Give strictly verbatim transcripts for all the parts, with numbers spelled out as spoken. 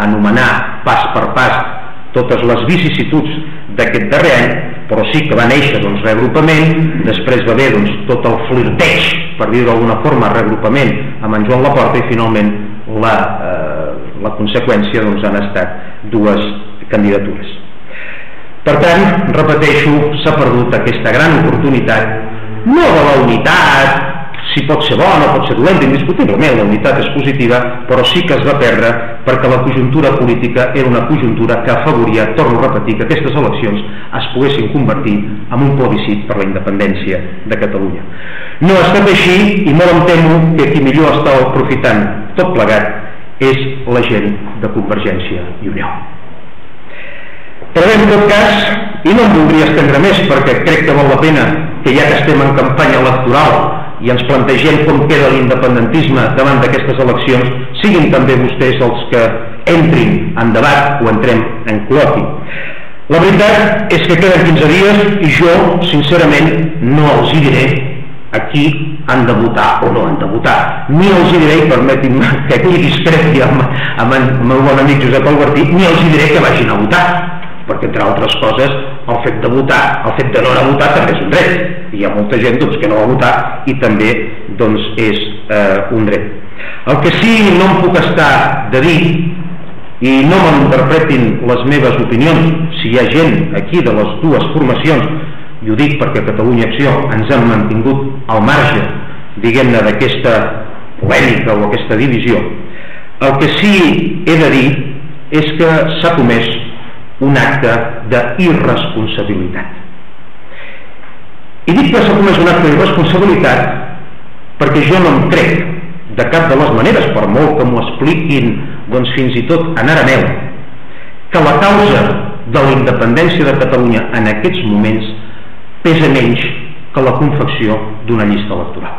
anomenar pas per pas totes les vicissituds d'aquest darrer any, però sí que va néixer doncs, reagrupament, després va haver doncs, tot el flirteig, per dir-ho d'alguna forma, reagrupament amb en Joan Laporta, i finalment la, eh, la conseqüència doncs, han estat dues candidatures. Per tant, repeteixo, s'ha perdut aquesta gran oportunitat, no de la unitat, si pot ser bona o pot ser dolenta, indiscutiblement la unitat és positiva, però sí que es va perdre perquè la conjuntura política era una conjuntura que afavoria, torno a repetir, que aquestes eleccions es poguessin convertir en un plebiscit per la independència de Catalunya. No ha estat així i molt em temo que qui millor està aprofitant tot plegat és la gent de Convergència i Unió. Però bé, en tot cas, i no em voldria estendre més perquè crec que val la pena que ja que estem en campanya electoral i ens plantegem com queda l'independentisme davant d'aquestes eleccions, siguin també vostès els que entrin en debat o entrem en col·loqui. La veritat és que queden quinze dies i jo, sincerament, no els hi diré a qui han de votar o no han de votar. Ni els hi diré, i permetin-me que aquí discrepi amb, amb el meu bon amic Josep Albertí, ni els hi diré que vagin a votar, perquè entre altres coses el fet de votar, el fet de no anar a votar també és un dret. Hi ha molta gent doncs, que no va votar i també doncs, és eh, un dret. El que sí no em puc estar de dir, i no m'interpretin les meves opinions, si hi ha gent aquí de les dues formacions, i ho dic perquè Catalunya Acció ens han mantingut al marge, diguem-ne, d'aquesta polèmica o aquesta divisió, el que sí he de dir és que s'ha comès un acte d'irresponsabilitat. I dic que s'ha comès un acte d'irresponsabilitat perquè jo no em crec de cap de les maneres, per molt que m'ho expliquin doncs fins i tot en arameu, que la causa de la independència de Catalunya en aquests moments pesa menys que la confecció d'una llista electoral.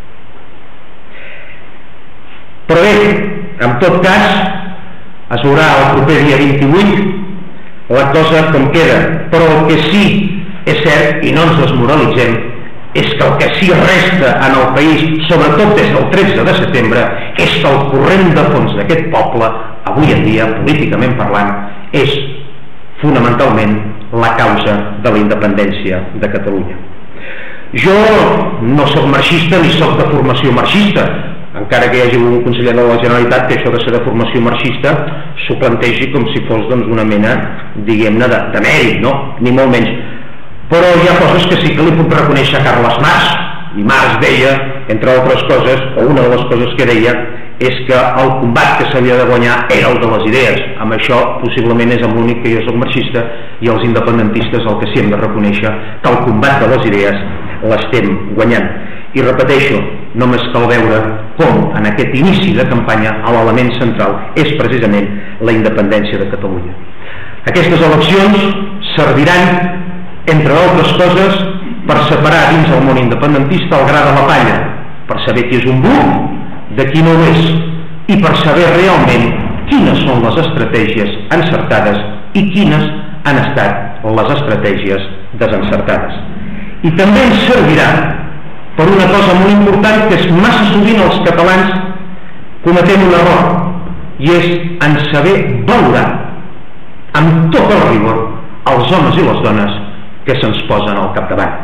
Però bé, en tot cas, es veurà el proper dia vint-i-vuit la cosa com queda, però el que sí és cert, i no ens desmoralitzem, és que el que sí resta en el país, sobretot des del tretze de setembre, és que el corrent de fons d'aquest poble, avui en dia, políticament parlant, és fonamentalment la causa de la independència de Catalunya. Jo no soc marxista ni soc de formació marxista, encara que hi hagi un conseller de la Generalitat que això de ser de formació marxista s'ho plantegi com si fos doncs, una mena, diguem-ne, de, de mèrit, no? Ni molt menys. Però hi ha coses que sí que li puc reconèixer a Carles Marx, i Marx deia, entre altres coses, o una de les coses que deia, és que el combat que s'havia de guanyar era el de les idees. Amb això possiblement és amb l'únic que jo soc marxista, i els independentistes el que sí hem de reconèixer que el combat de les idees l'estem guanyant. I repeteixo, només cal veure com en aquest inici de campanya l'element central és precisament la independència de Catalunya. Aquestes eleccions serviran, entre altres coses, per separar dins el món independentista el gra de la palla, per saber qui és un burro de qui no ho és, i per saber realment quines són les estratègies encertades i quines han estat les estratègies desencertades. I també ens servirà per una cosa molt important, que és massa sovint els catalans cometem un error, i és en saber valorar amb tot el rigor els homes i les dones que se'ns posen al capdavant.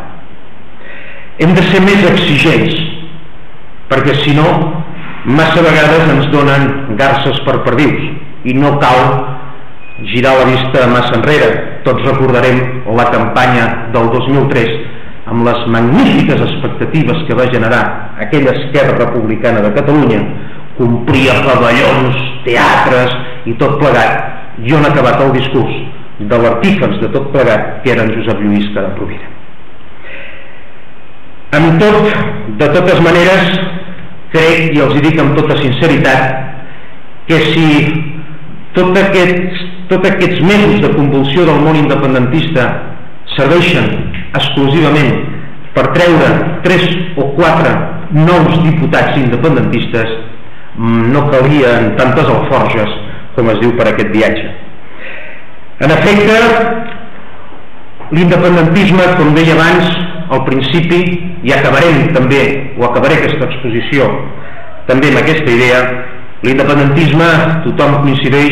Hem de ser més exigents, perquè si no, massa vegades ens donen garses per perdius, i no cal girar la vista massa enrere. Tots recordarem la campanya del dos mil tres, amb les magnífiques expectatives que va generar aquella Esquerra Republicana de Catalunya, complia pavellons, teatres i tot plegat, i on ha acabat el discurs de l'artífex de tot plegat, que era en Josep Lluís Carod Rovira. Amb tot, de totes maneres, crec, i els hi dic amb tota sinceritat, que si tot aquests, tot aquests mesos de convulsió del món independentista serveixen exclusivament per treure tres o quatre nous diputats independentistes, no calien tantes alforges com es diu per aquest viatge. En efecte, l'independentisme, com deia abans, al principi, i acabarem també, o acabaré aquesta exposició també amb aquesta idea, l'independentisme, tothom coincideix,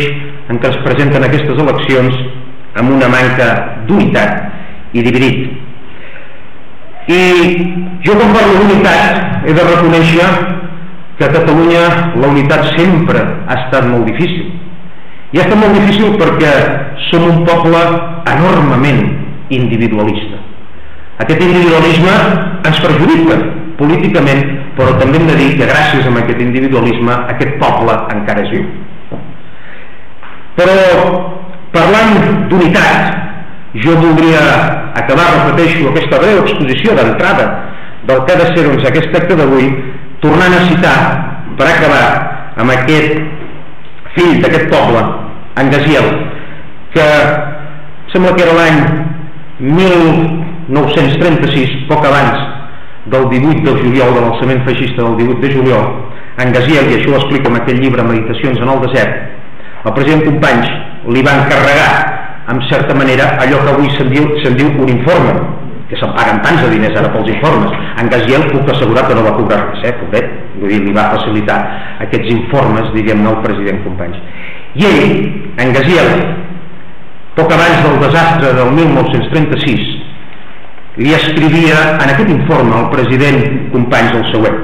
en què es presenten aquestes eleccions amb una manca d'unitat i dividit. I jo quan parlo d'unitat he de reconèixer que a Catalunya la unitat sempre ha estat molt difícil. I ha estat molt difícil perquè som un poble enormement individualista. Aquest individualisme ens perjudica políticament, però també hem de dir que gràcies a aquest individualisme aquest poble encara és viu. Però parlant d'unitat, jo voldria acabar, repeteixo, aquesta breu exposició d'entrada del que ha de ser doncs, aquest acte d'avui, tornant a citar, per acabar, amb aquest fill d'aquest poble, en Gaziel, que sembla que era l'any mil nou-cents trenta-sis, poc abans del divuit de juliol, de l'alçament feixista del divuit de juliol, en Gaziel, i això ho explica en aquell llibre Meditacions en el desert, el president Companys li va encarregar, en certa manera, allò que avui se'n diu, se'n diu un informe, que se'n paguen tants de diners ara pels informes. En Gaziel puc assegurar que no va cobrar res, eh, pobret, vull dir, li va facilitar aquests informes, diguem-ne, al president Companys. I ell, en Gaziel, poc abans del desastre del mil nou-cents trenta-sis, li escrivia en aquest informe al president Companys el següent.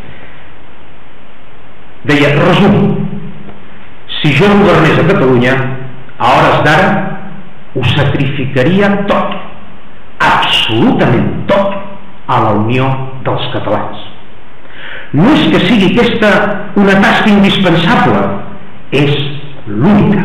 Deia, resum, si jo governés a Catalunya, a hores d'ara ho sacrificaria tot, absolutament tot, a la unió dels catalans. No és que sigui aquesta una tasca indispensable, és l'única.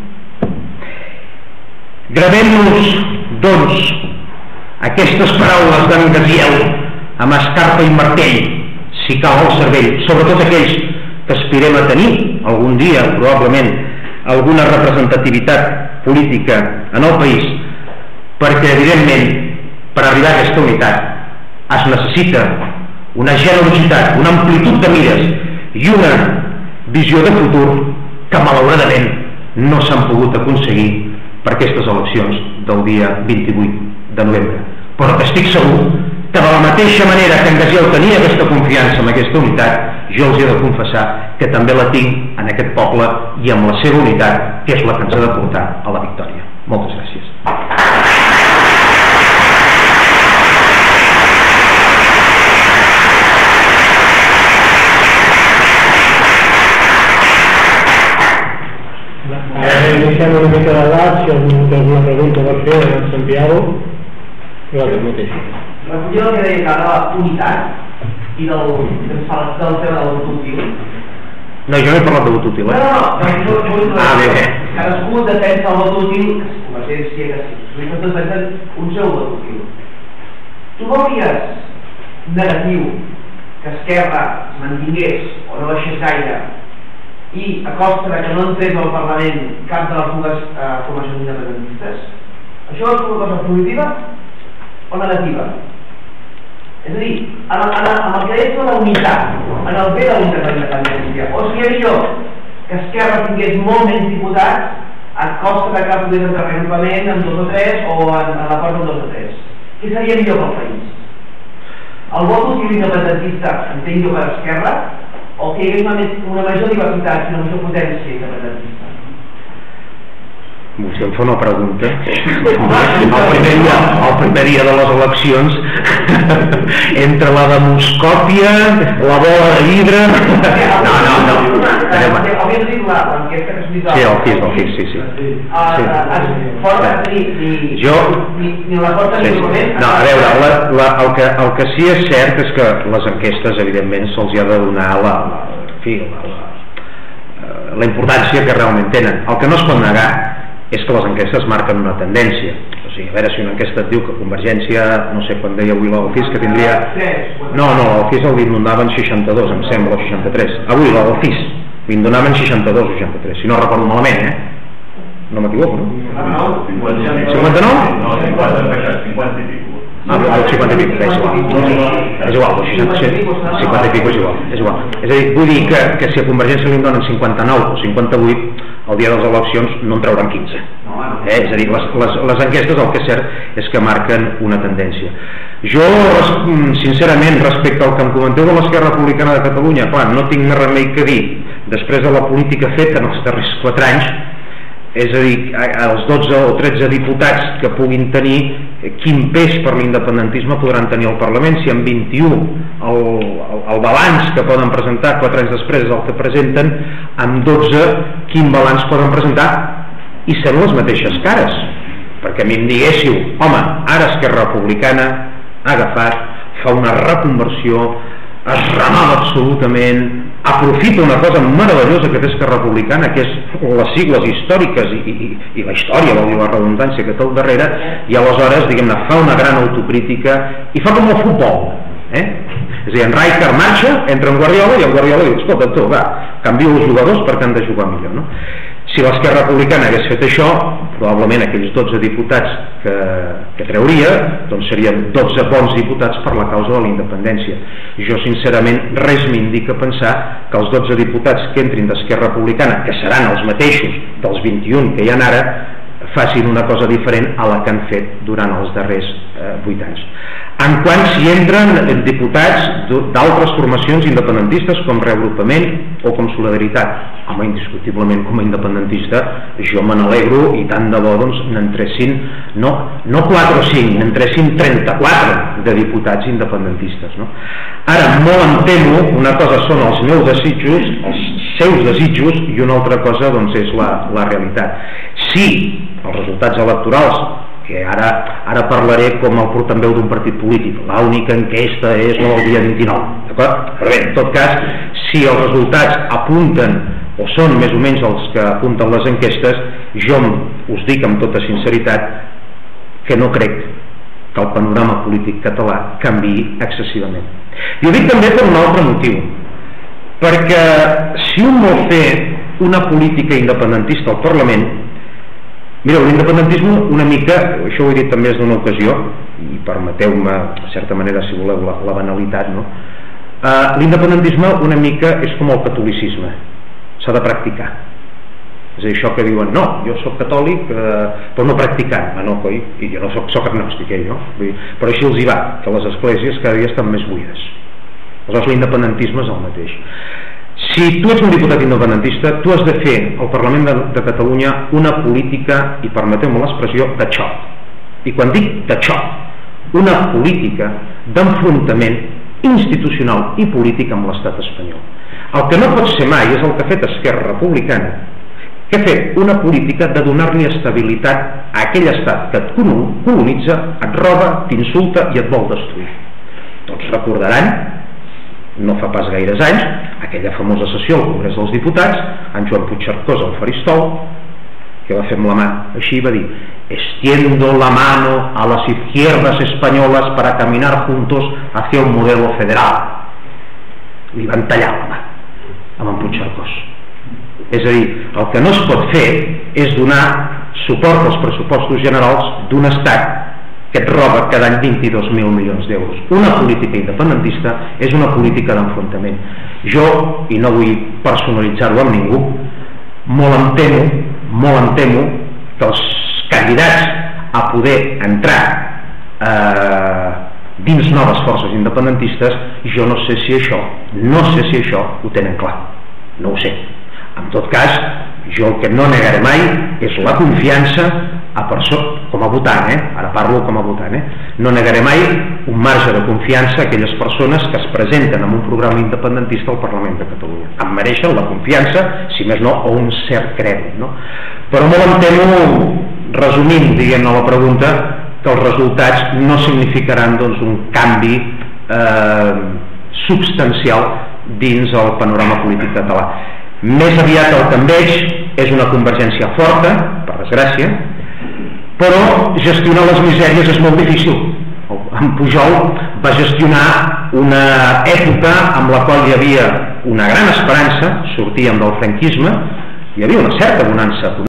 Gravem-nos, doncs, aquestes paraules d'en Gaziel amb escarpa i martell, si cal el cervell, sobretot aquells que aspirem a tenir algun dia, probablement, alguna representativitat política en el país, perquè, evidentment, per arribar a aquesta unitat es necessita una generositat, una amplitud de mires i una visió de futur que, malauradament, no s'han pogut aconseguir per aquestes eleccions del dia vint-i-vuit de novembre. Però estic segur que de la mateixa manera que en Gaziel tenia aquesta confiança en aquesta unitat, jo els he de confessar que també la tinc en aquest poble i amb la seva unitat, que és la que ens ha de portar a la victòria. Moltes gràcies. Deixem una mica d'edat, si algú té alguna pregunta per fer a Santiago, gràcies mateix. Recollir el que deia que ara la unitat i del tema del vot útil. No, jo no he parlat de vot útil, eh? No, no, no. Ah, bé, bé. Cadascú defensa el vot útil, Convergència, que sí. Tots defensen un seu vot útil. Tu veuries negatiu que Esquerra mantingués o no baixés gaire i a costa que no entrés al Parlament cap de les dues eh, formacions independentistes? Això és una cosa positiva o negativa? És a dir, en el, en el, en el que és la unitat, en el bé de la unitat de la independència, o seria millor que Esquerra tingués molt menys diputats a costa que pogués entrar en Parlament amb dos o tres o en, en l'acord amb dos o tres? Què seria millor pel país? El vot útil independentista, entenc jo, per Esquerra, o que hi hagués una, una major diversitat i una major potència independentista? Vostè em fa una pregunta. El primer dia, el primer dia de les eleccions, entre la demoscòpia, la bola de vidre... No, no, no. Hauria de dir l'enquesta que s'ha dit... Sí, el F I S, el F I S, sí, sí. Fora ni... Jo... Ni la porta ni el moment... No, a veure, el que sí és cert és que les enquestes, evidentment, se'ls ha de donar la... En fi, la importància que realment tenen. El que no es pot negar és que les enquestes marquen una tendència. O sigui, a veure si una enquesta et diu que Convergència, no sé quan deia avui el F I S, que tindria... No, no, el F I S el donaven seixanta-dos, em sembla, o seixanta-tres. Avui el F I S li donaven seixanta-dos o seixanta-tres, si no recordo malament, eh? No m'equivoco, no? cinquanta-nou? No, cinquanta i pico. Ah, el cinquanta i pico, és igual. És igual, el seixanta-set, cinquanta i pico és igual. És igual. És a dir, vull dir que, que si a Convergència li donen cinquanta-nou o cinquanta-vuit, el dia de les eleccions no en trauran quinze. Eh? És a dir, les, les, les enquestes el que és cert és que marquen una tendència. Jo, sincerament, respecte al que em comenteu de l'Esquerra Republicana de Catalunya, clar, no tinc més remei que dir, després de la política feta en els darrers quatre anys, és a dir, els dotze o tretze diputats que puguin tenir, quin pes per l'independentisme podran tenir al Parlament, si en vint-i-u el, el, el balanç que poden presentar quatre anys després és el que presenten, amb dotze quin balanç poden presentar, i sent les mateixes cares, perquè a mi em diguéssiu, home, ara Esquerra Republicana ha agafat, fa una reconversió, es renova absolutament, aprofita una cosa meravellosa que té Esquerra Republicana, que és les sigles històriques i, i, i la història, vol dir la redundància que té al darrere, i aleshores, diguem-ne, fa una gran autocrítica i fa com el futbol, eh? És a dir, en Rijkaard marxa, entra en Guardiola i en Guardiola diu, escolta, tu, va, canvio els jugadors perquè han de jugar millor, no? Si l'Esquerra Republicana hagués fet això, probablement aquells dotze diputats que, que treuria, doncs serien dotze bons diputats per la causa de la independència. Jo, sincerament, res m'indica pensar que els dotze diputats que entrin d'Esquerra Republicana, que seran els mateixos dels vint-i-un que hi ha ara, facin una cosa diferent a la que han fet durant els darrers eh, vuit anys. En quant si entren diputats d'altres formacions independentistes com Reagrupament o com Solidaritat, home, indiscutiblement com a independentista jo me n'alegro i tant de bo doncs n'entressin no, no quatre o cinc, n'entressin trenta-quatre de diputats independentistes, no? Ara, molt em temo, una cosa són els meus desitjos, els seus desitjos, i una altra cosa doncs és la, la realitat. Si els resultats electorals, que ara, ara parlaré com el portaveu d'un partit polític, l'única enquesta és la del dia vint-i-nou, d'acord? Però bé, en tot cas, si els resultats apunten o són més o menys els que apunten les enquestes, jo us dic amb tota sinceritat que no crec que el panorama polític català canviï excessivament. I ho dic també per un altre motiu, perquè si un vol fer una política independentista al Parlament, mireu, l'independentisme una mica, això ho he dit també d'una ocasió, i permeteu-me, de certa manera, si voleu, la, la banalitat, no? Uh, l'independentisme una mica és com el catolicisme, s'ha de practicar. És a dir, això que diuen, no, jo soc catòlic, eh, però no practicant, ah, no, coi, i jo no soc, soc agnòstic, eh, no? Vull dir, però així els hi va, que les esglésies cada dia estan més buides. Aleshores l'independentisme és el mateix. Si tu ets un diputat independentista, tu has de fer al Parlament de, de Catalunya una política, i permeteu-me l'expressió, de xoc. I quan dic de xoc, una política d'enfrontament institucional i polític amb l'estat espanyol. El que no pot ser mai és el que ha fet Esquerra Republicana, que ha fet una política de donar-li estabilitat a aquell estat que et colonitza, et roba, t'insulta i et vol destruir. Tots recordaran, no fa pas gaires anys, aquella famosa sessió al Congrés dels Diputats, en Joan Puigcercós al faristol, que va fer amb la mà així, va dir: extiendo la mano a las izquierdas españolas para caminar juntos hacia un modelo federal. Li van tallar la mà amb en Puigcercós. És a dir, el que no es pot fer és donar suport als pressupostos generals d'un estat que et roba cada any vint-i-dos mil milions d'euros. Una política independentista és una política d'enfrontament. Jo, i no vull personalitzar-ho amb ningú, molt em temo, molt em temo que els candidats a poder entrar eh, dins noves forces independentistes, jo no sé si això, no sé si això ho tenen clar, no ho sé. En tot cas, jo el que no negaré mai és la confiança a persones, com a votant, eh? Ara parlo com a votant, eh? No negaré mai un marge de confiança a aquelles persones que es presenten amb un programa independentista al Parlament de Catalunya. Em mereixen la confiança, si més no, o un cert crèdit, no? Però molt em temo, resumint, diguem-ne, la pregunta, que els resultats no significaran doncs, un canvi eh, substancial dins el panorama polític català. Més aviat el que em veig és una convergència forta, per desgràcia, però gestionar les misèries és molt difícil. En Pujol va gestionar una època amb la qual hi havia una gran esperança, sortíem del franquisme, hi havia una certa bonança